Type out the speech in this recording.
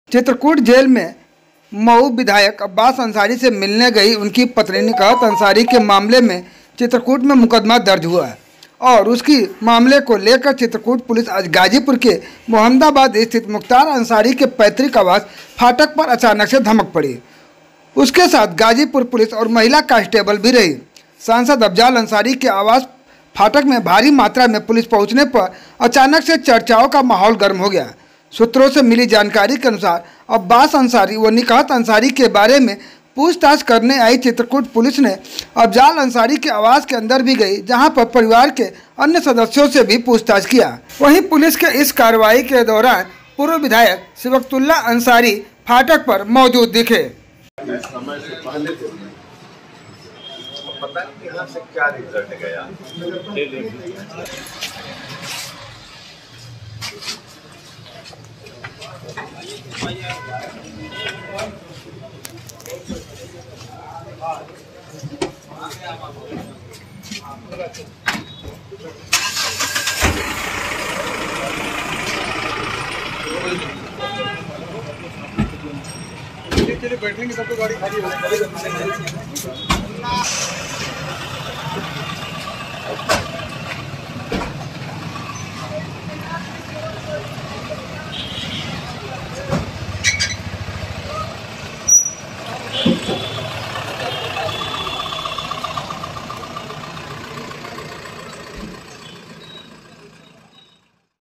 Chitrakoot jail में मऊ विधायक अब्बास अंसारी से मिलने गई उनकी पत्नी निकात अंसारी के मामले में चित्रकूट में मुकदमा दर्ज हुआ है और उसकी मामले को लेकर चित्रकूट पुलिस आज गाजीपुर के मोहम्मदाबाद स्थित मुख्तार अंसारी के पैतृक आवास फाटक पर अचानक से धमक पड़ी। उसके साथ गाजीपुर पुलिस और महिला कांस्टेबल भी रही। सांसद अफजाल अंसारी के आवास फाटक में भारी मात्रा में पुलिस पहुंचने पर अचानक से चर्चाओं का माहौल गर्म हो गया। सूत्रों से मिली जानकारी के अनुसार अब्बास अंसारी व निकात अंसारी के बारे में पूछताछ करने आई चित्रकूट पुलिस ने अफजाल अंसारी के आवास के अंदर भी गई, जहां पर परिवार के अन्य सदस्यों से भी पूछताछ किया। वहीं पुलिस के इस कार्रवाई के दौरान पूर्व विधायक सिबकतुल्ला अंसारी फाटक पर मौजूद दिखे। समय से पहले पता नहीं यहाँ से क्या रिजल्ट गया। चलिए बैठेंगे, सबको गाड़ी खाली हो